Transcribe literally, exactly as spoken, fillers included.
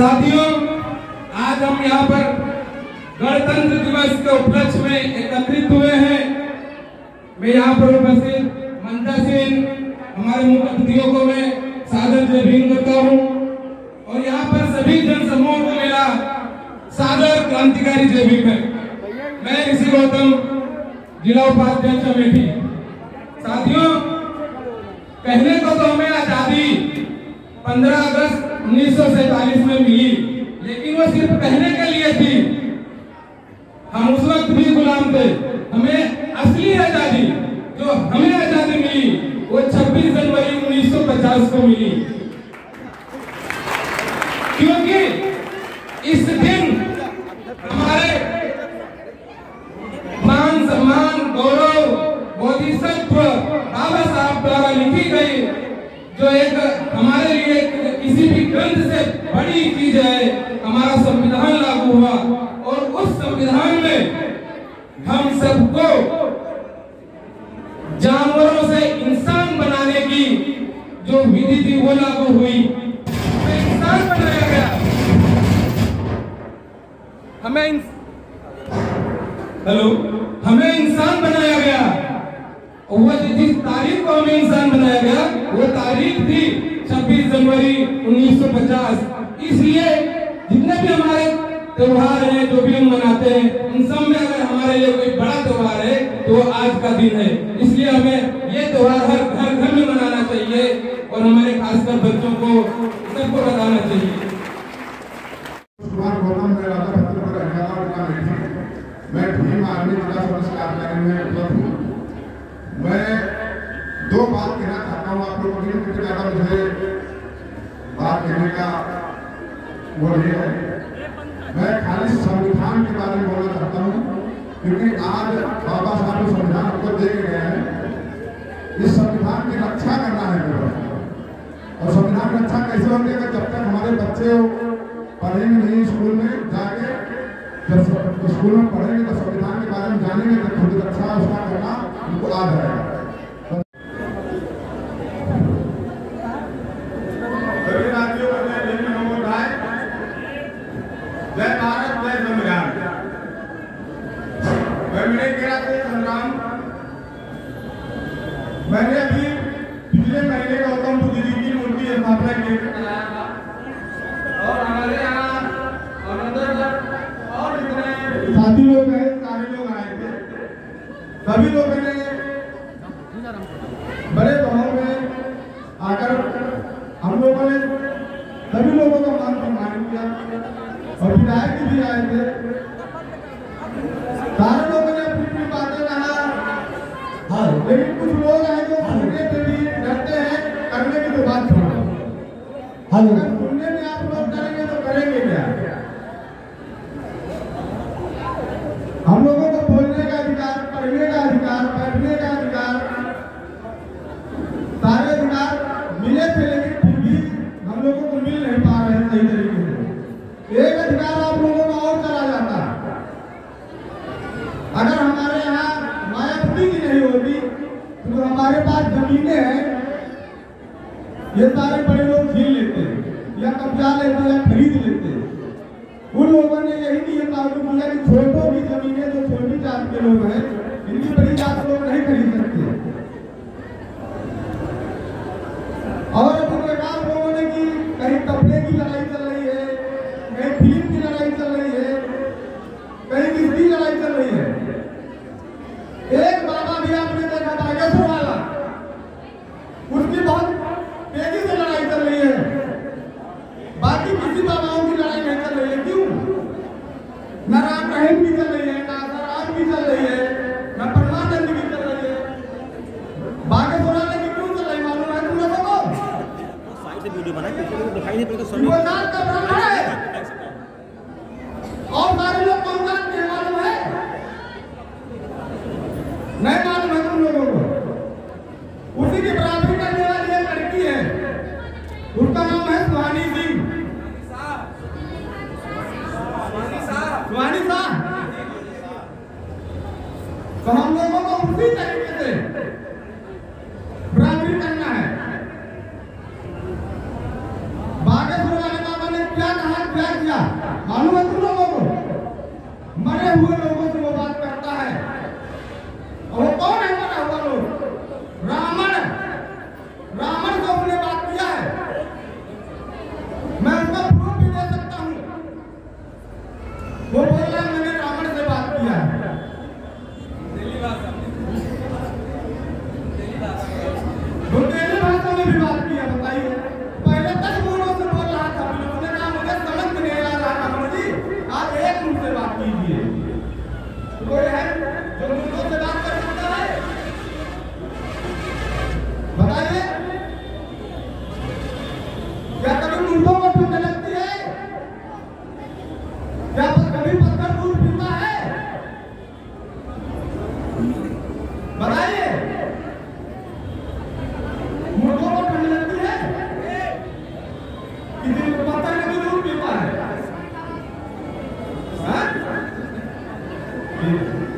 साथियों, आज हम यहाँ पर गणतंत्र दिवस के उपलक्ष्य में एकत्रित हुए हैं। मैं यहाँ पर उपस्थित मंचासीन हमारे मुख्य अतिथियों को मैं सादर जय भीम करता हूँ और यहाँ पर सभी जन समूह को मेरा सादर क्रांतिकारी जय भीम है। मैं ऋषि गौतम, जिला उपाध्यक्ष अमेठी। साथियों, कहने को तो हमें आजादी पंद्रह अगस्त उन्नीस सौ सैतालीस में मिली, लेकिन वो सिर्फ कहने के लिए थी। हम उस वक्त भी गुलाम थे। हमें असली आजादी, जो हमें आजादी मिली, वो छब्बीस जनवरी उन्नीस सौ पचास को मिली, क्योंकि इस दिन हमारे मान सम्मान गौरव बोधिसत्व बाबा साहब द्वारा लिखी गई, जो एक हमारे लिए किसी भी ग्रंथ से बड़ी चीज है, हमारा संविधान लागू हुआ और उस संविधान में हम सबको जानवरों से इंसान बनाने की जो विधि थी वो लागू हुई। हमें इंसान बनाया गया। हमें इन... हेलो हमें इंसान बनाया गया। वो जिस तारीख को हमें इंसान बनाया गया वो तारीख थी छब्बीस जनवरी उन्नीस सौ पचास। इसलिए जितने भी हमारे त्योहार हैं, जो भी हम मनाते हैं, उन सब में अगर हमारे लिए कोई बड़ा त्योहार है तो आज का दिन है। इसलिए हमें ये त्योहार हर घर घर में मनाना चाहिए और हमारे खासकर बच्चों को सबको बताना चाहिए। मैं भीम आर्मी जिला पुरस्कार कार्यालय में उपलब्ध हूँ। मैं दो बात कहना चाहता हूँ आप लोगों को, कुछ ज़्यादा मुझे बात कहने का वो नहीं है। मैं खाली संविधान के बारे में बोलना चाहता हूँ, क्योंकि आज बाबा साहब ने संविधान को दे गए हैं। इस संविधान की रक्षा करना है मेरे को। और संविधान की रक्षा कैसे होती है? जब तक हमारे बच्चे पढ़ेंगे नहीं स्कूल में जाके, जब स्कूल में पढ़ेंगे तो संविधान के बारे में जानेंगे, तो खुद रक्षा उसका करना उनको आ जाएगा। सभी राज्यों को मैं जय भीम बोलता है। जय भारत, जय संविधान। मैं मेरे कह रहा था संग्राम, मैंने अभी पिछले महीने गौतम बुद्ध जी की मूर्ति स्थापना की बनाया था और हमारे यहाँ और जितने साथी लोग हैं, सारे लोग आए थे। सभी लोगों ने बड़े भाव में आकर हम लोगों ने सभी लोगों का मान सम्मान किया और विधायक भी आए थे। सारे लोगों ने अपनी अपनी बातें कहा। हाँ, लेकिन कुछ लोग हैं जो सुनने पे भी डरते हैं, करने की तो बात छोड़ो। हाँ, सुनने में आप लोग करेंगे तो करेंगे क्या? हम लोगों को बोलने का अधिकार, पढ़ने का अधिकार, बैठने का अधिकार, सारे अधिकार मिले थे, लेकिन फिर भी हम लोगों को मिल नहीं पा रहे हैं सही तरीके से। एक अधिकार आप लोगों को और चला जाता। अगर हमारे यहाँ मायावती की नहीं होती तो हमारे पास जमीनें हैं, ये सारे बड़े लोग छीन लेते या कब्जा लेते या खरीद लेते। उन लोगों ने यही नियम लागू किया कि छोटों की जमीनें, जो छोटी जात के लोग हैं, इनकी बड़ी जात लोग नहीं खरीद सकते। और अब सरकार लोगों ने की कहीं कपड़े की लड़ाई चल रही है, कहीं फिल्म की लड़ाई चल रही है, कहीं किसकी लड़ाई चल रही है। एक बाबा भी आपने देखा बागेश्वर वाला, उसकी बहुत तेजी से लड़ाई चल रही है। बाकी किसी बाबाओं की लड़ाई नहीं चल रही है। क्यों? न राम रहीम की चल रही है, न आसाराम की चल रही है, न परमानंद की चल रही है। बागेश्वर वाले की क्यों चल रही मालूम है तुम लोगों को? साइड से वीडियो बना के दिखाई नहीं पड़ेगा। सभी वो नाम का ब्राह्मण है और सारे लोग कौन जानते हैं मालूम है? नहीं मालूम है तुम लोगों को। उसी की बराबरी करने वाली एक लड़की है, उसका नाम है सुहानी सिंह। सुहानी साहब, तो हम लोगों को उसी तरीके से बराबरी करना है। बागेश्वर वाले बाबा ने क्या कहा? क्या किया मालूम है तुम लोगों को? मरे हुए लोगों से वो बात करता है। और वो कौन है मरा हुआ लोग? रावण। रावण से उसने बात किया है। मैं उसका प्रूफ भी दे सकता हूँ। वो बोल रहा है मैंने रावण से बात किया है। वो तेरी भाषा में भी बात किया। बताइए, पहले दस मूलों से बोल रहा था, उसने कहा मुझे समझ में नहीं आ रहा था जी, आप एक मुंह से बात कीजिए। कोई है जो मूलों से बात कर सकता है? बताइए, क्या कभी मूलों को ठंड लगती है? क्या कभी पत्थर दूध पीता है? बताइए, मुर्गों को ठंड लगती है? किसी पत्थर कभी दूध पीता है? हाँ?